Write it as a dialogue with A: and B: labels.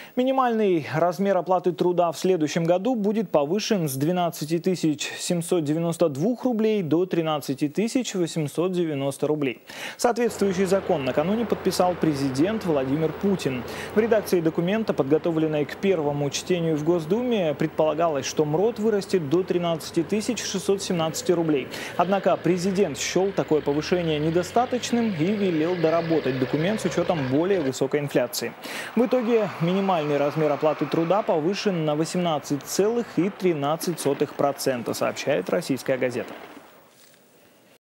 A: Минимальный размер оплаты труда в следующем году будет повышен с 12 792 рублей до 13 890 рублей. Соответствующий закон накануне подписал президент Владимир Путин. В редакции документа, подготовленной к первому чтению в Госдуме, предполагалось, что МРОТ вырастет до 13 617 рублей. Однако президент счел такое повышение недостаточным и велел доработать документ с учетом более высокой инфляции. В итоге минимальный размер оплаты труда повышен на 18,13%, сообщает «Российская газета».